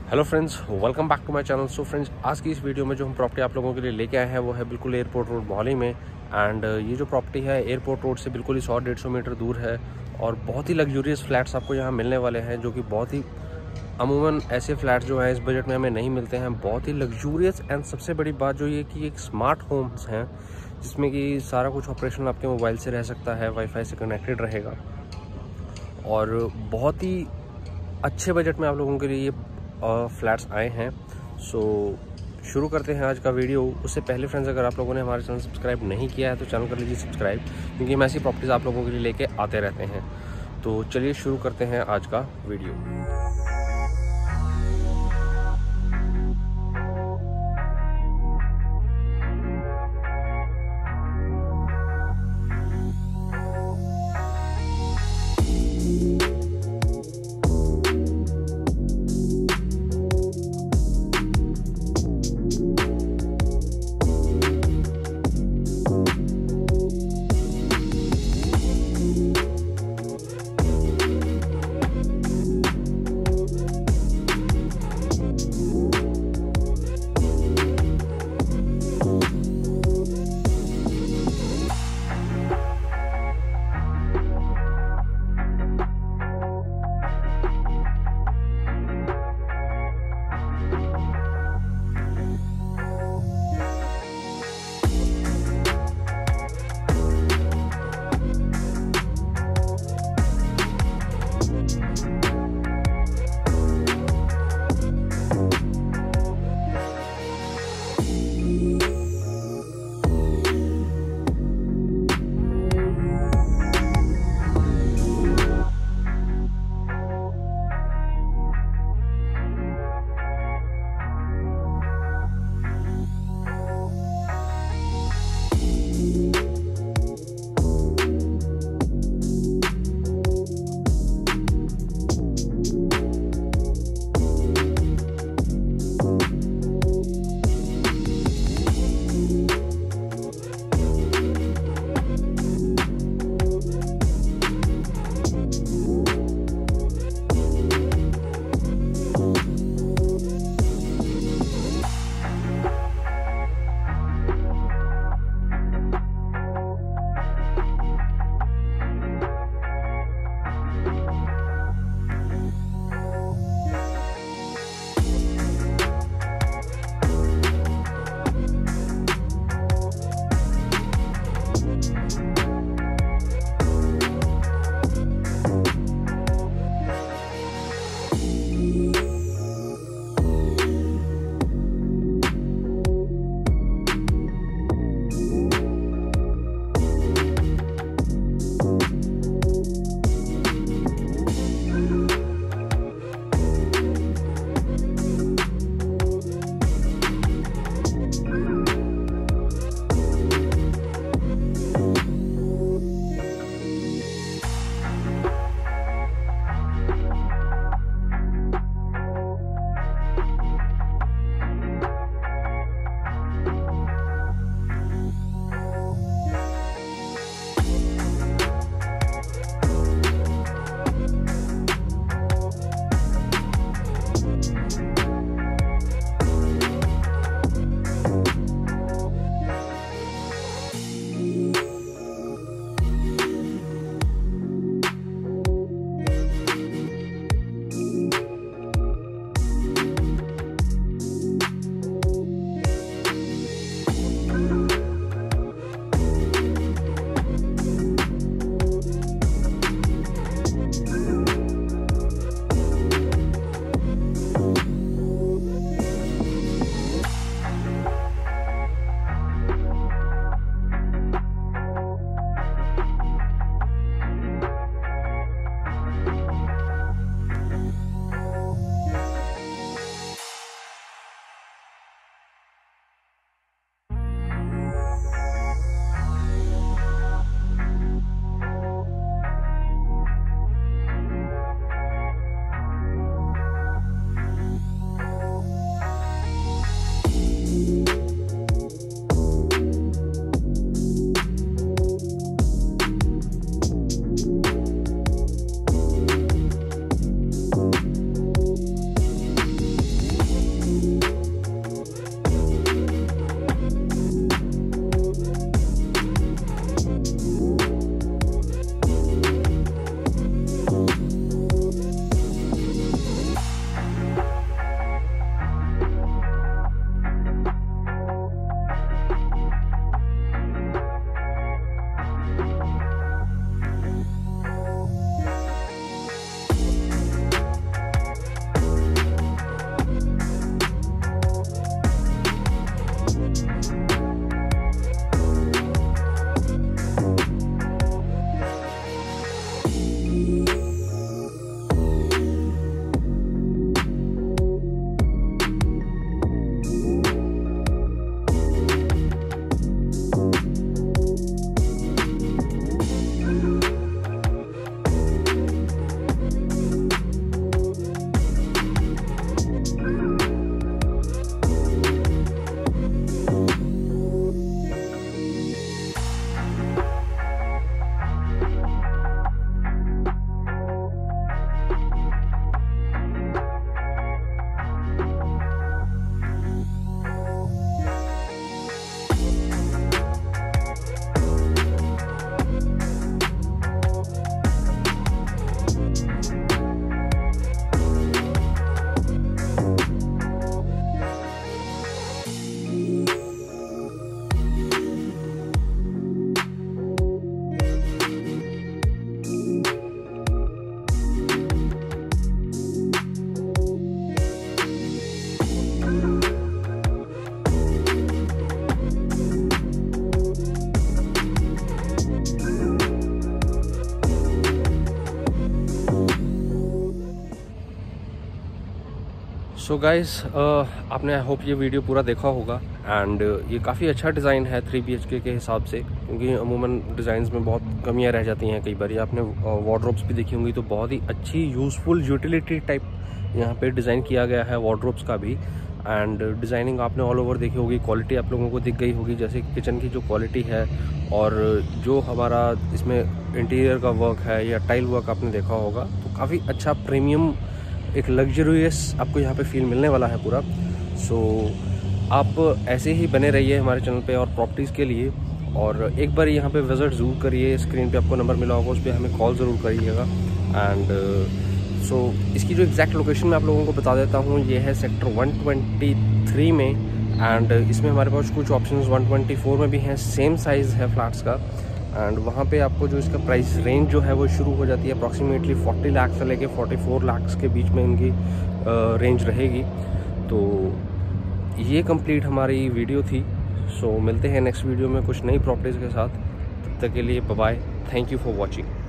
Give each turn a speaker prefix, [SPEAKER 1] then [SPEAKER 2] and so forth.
[SPEAKER 1] Hello friends, welcome back to my channel. So friends, आज की इस वीडियो में जो हम प्रॉपर्टी आप लोगों के लिए लेके आए हैं वो है बिल्कुल एयरपोर्ट रोड मोहाली में। एंड ये जो प्रॉपर्टी है एयरपोर्ट रोड से बिल्कुल ही 100-150 मीटर दूर है और बहुत ही लग्जूरियस फ्लैट्स आपको यहाँ मिलने वाले हैं, जो कि बहुत ही अमूमन ऐसे फ्लैट्स जो हैं इस बजट में हमें नहीं मिलते हैं। बहुत ही लग्जूरियस एंड सबसे बड़ी बात जो ये कि एक स्मार्ट होम्स हैं जिसमें कि सारा कुछ ऑपरेशन आपके मोबाइल से रह सकता है, वाईफाई से कनेक्टेड रहेगा और बहुत ही अच्छे बजट में आप लोगों के लिए ये फ्लैट्स आए हैं। सो शुरू करते हैं आज का वीडियो। उससे पहले फ्रेंड्स, अगर आप लोगों ने हमारे चैनल सब्सक्राइब नहीं किया है तो चैनल कर लीजिए सब्सक्राइब, क्योंकि हम ऐसी प्रॉपर्टीज़ आप लोगों के लिए लेके आते रहते हैं। तो चलिए शुरू करते हैं आज का वीडियो। सो गाइस, आपने आई होप ये वीडियो पूरा देखा होगा एंड ये काफ़ी अच्छा डिज़ाइन है 3 BHK के हिसाब से, क्योंकि अमूमन डिज़ाइंस में बहुत कमियां रह जाती हैं कई बार। ये आपने वार्डरोब्स भी देखी होंगी, तो बहुत ही अच्छी यूज़फुल यूटिलिटी टाइप यहाँ पे डिज़ाइन किया गया है वार्डरोब्स का भी। एंड डिज़ाइनिंग आपने ऑल ओवर देखी होगी, क्वालिटी आप लोगों को दिख गई होगी, जैसे किचन की जो क्वालिटी है और जो हमारा इसमें इंटीरियर का वर्क है या टाइल वर्क आपने देखा होगा, तो काफ़ी अच्छा प्रीमियम एक लग्जरियस आपको यहाँ पे फील मिलने वाला है पूरा। सो आप ऐसे ही बने रहिए हमारे चैनल पे और प्रॉपर्टीज़ के लिए, और एक बार यहाँ पे विज़िट ज़रूर करिए। स्क्रीन पे आपको नंबर मिला होगा, उस पर हमें कॉल ज़रूर करिएगा। एंड सो इसकी जो एग्जैक्ट लोकेशन मैं आप लोगों को बता देता हूँ, ये है सेक्टर 123 में। एंड इसमें हमारे पास कुछ ऑप्शंस 124 में भी हैं, सेम साइज़ है फ्लैट्स का। एंड वहाँ पे आपको जो इसका प्राइस रेंज जो है वो शुरू हो जाती है अप्रॉक्सीमेटली 40 लाख से लेके 44 लाख के बीच में इनकी रेंज रहेगी। तो ये कंप्लीट हमारी वीडियो थी। सो मिलते हैं नेक्स्ट वीडियो में कुछ नई प्रॉपर्टीज़ के साथ। तब तक के लिए bye bye, thank you for watching.